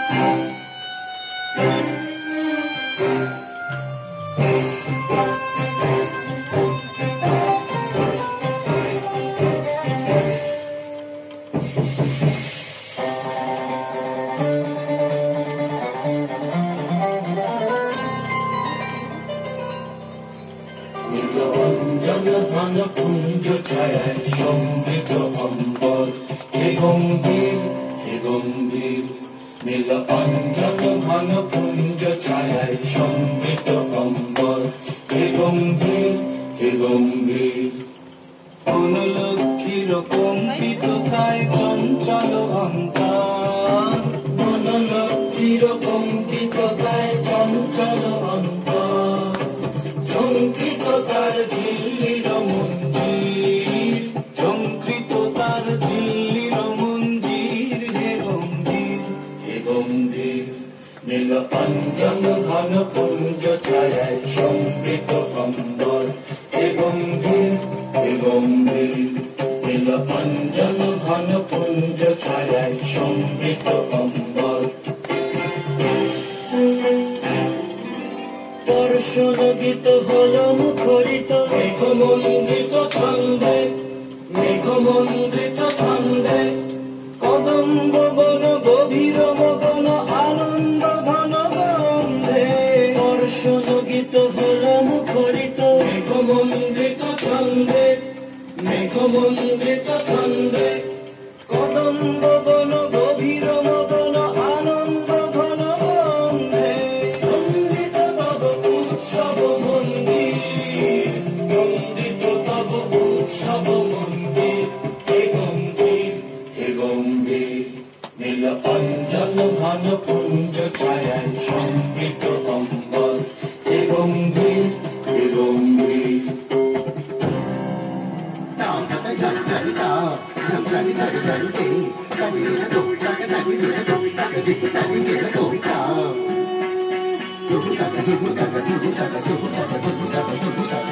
নীলঞ্জন ঘন কুঞ্জ ছায়ায় সমৃত অম্বর হে গম্ভীর হে গম্ভীর নীলঞ্জন ঘন কুঞ্জ ছায়ায় সমৃত অম্বর হে গম্ভীর হে গম্ভীর কোন লক্ষ্মীর কম্পিত কায় চঞ্চল অন্তর কোন লক্ষ্মীর কম্পিত কায় চঞ্চল অন্তর ঝঙ্কৃত তার ঝিল্লির মঞ্জির ঝঙ্কৃত তার ঝিল্লির মঞ্জির হে গম্ভীর হে গম্ভীর নীলঞ্জন ঘন কুঞ্জ ছায়ায় সমৃত অম্বর হে গম্ভীর হে গম্ভীর নীলঞ্জন ঘন কুঞ্জ ছায়ায় সমৃত অম্বর পরশনগীত হল মুখরিত মেঘমন্ডিত ছন্দে মেঘমন্ডিত ছন্দে কদম্ব বন গভীর মগন আনন্দ ঘন গন্ধে পরশনগীত হল মুখরিত মেঘমন্ডিত ছন্দে মেঘমন্ডিত ছন্দে কদম্ব বন গভীর মগন আনন্দ ঘন গন্ধে নন্দিত তব উৎসব মন্দির নন্দিত তব উৎসব মন্দির হে গম্ভীর হে গম্ভীর নীলঞ্জন ঘন কুঞ্জ ছায়ায় সমৃত অম্বর হে গম্ভীর হে গম্ভীর Dum